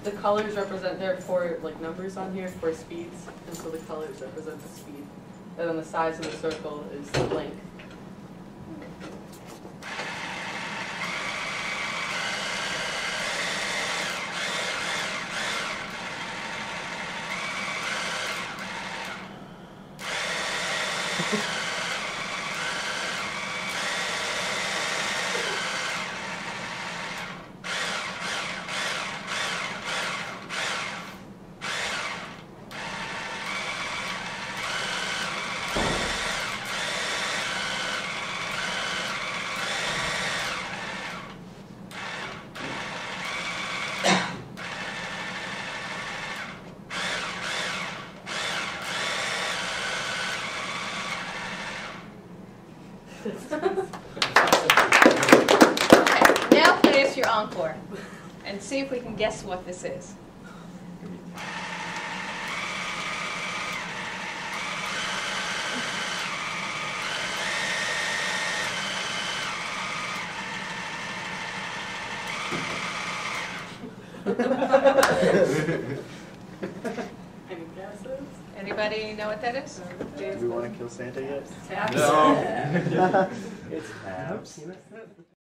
the colors represent, there are 4 like numbers on here, 4 speeds, and so the colors represent the speed. And then the size of the circle is the length. Okay, now finish your encore and see if we can guess what this is. Any guesses? Anybody know what that is? Do we want to kill Santa yet? Taps. No. It's tabs.